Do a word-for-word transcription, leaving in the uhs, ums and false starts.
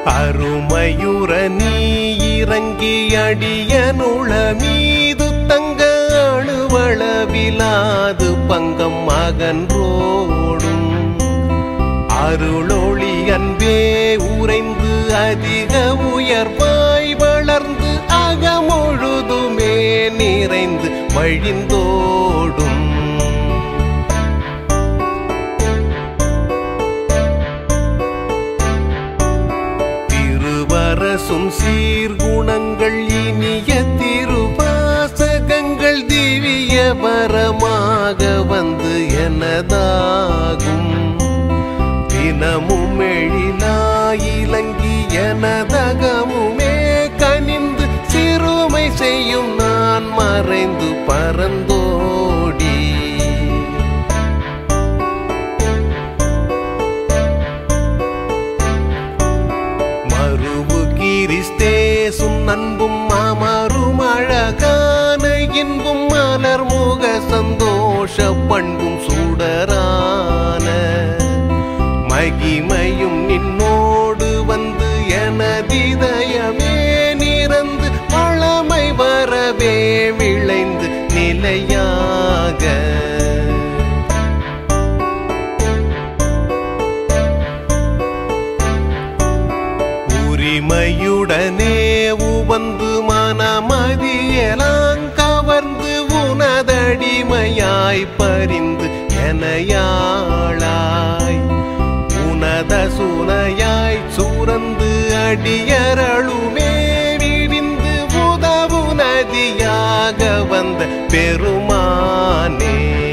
அருமையுற நீ இறங்கி அடியனுள மீது தங்க அணுவளவிலாது பங்கம் அகன்றோடும் அருளொளி அன்பே உறைந்து அதிக உயர்வாய் வளர்ந்து அகமுழுதுமே நிறைந்து வழிந்தோடும் திருவரசும் சீர்குணங்கள் இனிய திருவாசகங்கள் திவ்ய வரமாக வந்து எனதாகும் தினமும் எழிலாயிலங்கி எனதகமுமே கனிந்து சிறுமை செய்யும் நான் மறைந்து பறந்தோடி மறுவு கிறிஸ்தேசும் நண்பும் அமரும் அழகான இன்பும் மலர்முக சந்தோஷ பண்பும் சுடரான மகிமையும் நின்னோடு வந்து எனதிதயமே நிறந்து பழமை வரவே விளைந்து நிலையாக உரிமையுடனே உவந்து மனமதியலாங் கவர்ந்து உனதடிமையாய் பரிந்து எனையாளாய் உனத சுனையாய் சூரந்து அடியரளுமே விடிந்து உதவு நதியாக வந்த பெருமானே